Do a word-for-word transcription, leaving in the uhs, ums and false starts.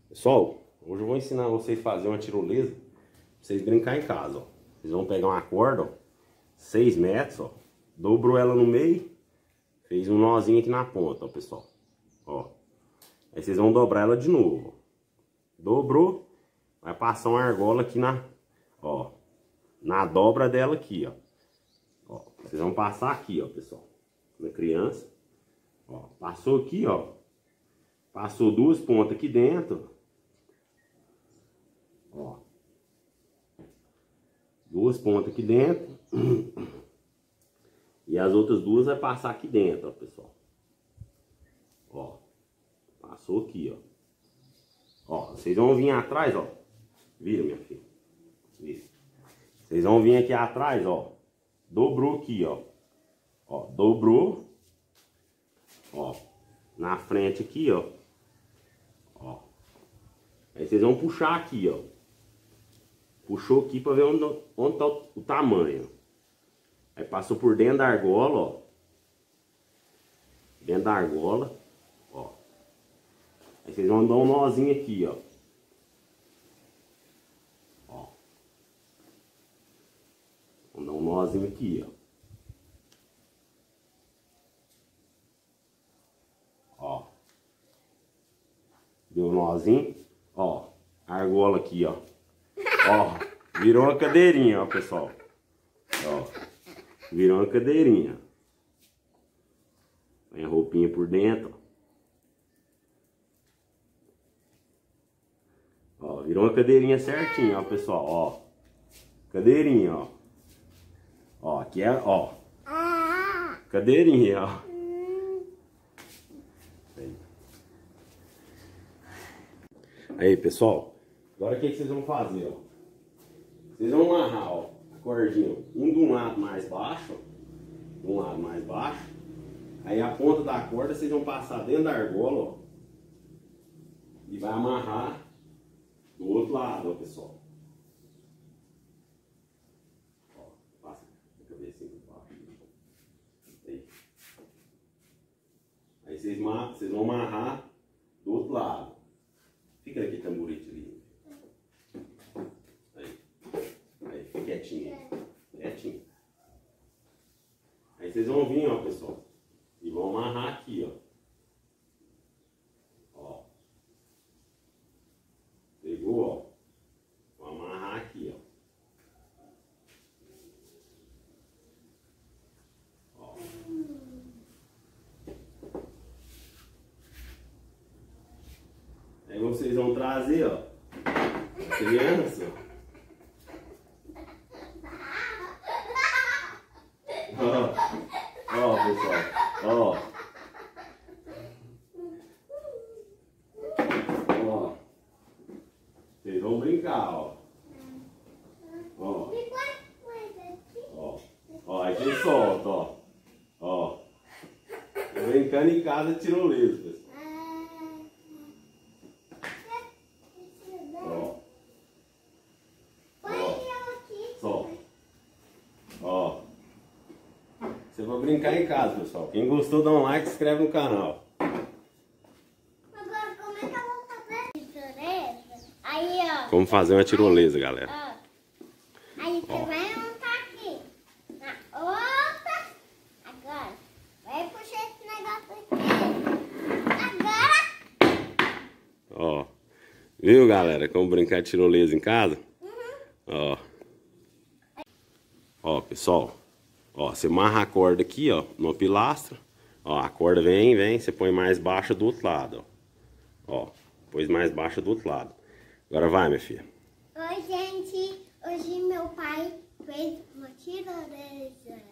Pessoal, hoje eu vou ensinar vocês a fazer uma tirolesa pra vocês brincar em casa, ó. Vocês vão pegar uma corda, ó, seis metros, ó. Dobrou ela no meio, fez um nozinho aqui na ponta, ó, pessoal. Ó. Aí vocês vão dobrar ela de novo, ó. Dobrou, vai passar uma argola aqui na, ó, na dobra dela aqui, ó. Ó, vocês vão passar aqui, ó, pessoal, na criança. Ó, passou aqui, ó. Passou duas pontas aqui dentro. Ó. Duas pontas aqui dentro. E as outras duas vai passar aqui dentro, ó, pessoal. Ó. Passou aqui, ó. Ó, vocês vão vir atrás, ó. Vira, minha filha. Vira. Vocês vão vir aqui atrás, ó. Dobrou aqui, ó. Ó, dobrou. Ó. Na frente aqui, ó. Ó. Aí vocês vão puxar aqui, ó. Puxou aqui pra ver onde, onde tá o, o tamanho. Aí passou por dentro da argola, ó. Dentro da argola, ó. Aí vocês vão dar um nozinho aqui, ó. Ó. Vão dar um nozinho aqui, ó. Ó. Deu um nozinho, ó. Argola aqui, ó. Ó. Virou uma cadeirinha, ó, pessoal. Ó. Virou uma cadeirinha. Põe a roupinha por dentro. Ó, virou uma cadeirinha certinha, ó, pessoal, ó. Cadeirinha, ó. Ó, aqui é, ó. Cadeirinha, ó. Aí, pessoal. Agora o que, que vocês vão fazer, ó? Vocês vão amarrar, ó, a cordinha, um de um lado mais baixo, ó. De um lado mais baixo. Aí a ponta da corda vocês vão passar dentro da argola, ó. E vai amarrar do outro lado, ó, pessoal. Ó, passa a cabecinha por baixo. Aí. Aí vocês, vocês vão amarrar do outro lado. Fica aqui, tamborete ali. Aí. Aí, fica quietinho. Quietinho. Aí vocês vão vir, ó, pessoal. E vão amarrar aqui, ó. Ó. Pegou, ó. Vou amarrar aqui, ó. Ó. Aí vocês vão trazer, ó. A criança, ó. Ó. Ó, pessoal. Ó. Ó. Vocês vão brincar, ó. Ó. Ó. Ó, aí vocês soltam, ó. Ó. Brincando em casa de tirolesa, pessoal. Ó. Ó. Solta. Ó. Você vai brincar em casa, pessoal. Quem gostou, dá um like e se inscreve no canal. Agora, como é que eu vou fazer tirolesa? Aí, ó. Como fazer uma tirolesa, galera. Ó. Aí você ó. Vai montar aqui. Na outra. Agora. Vai puxar esse negócio aqui. Agora. Ó. Viu, galera? Como brincar de tirolesa em casa? Uhum. Ó. Ó, pessoal. Ó, você amarra a corda aqui, ó, numa pilastra. Ó, a corda vem, vem, você põe mais baixa do outro lado, ó. Ó, pôs mais baixa do outro lado. Agora vai, minha filha. Oi, gente. Hoje meu pai fez uma tirolesa.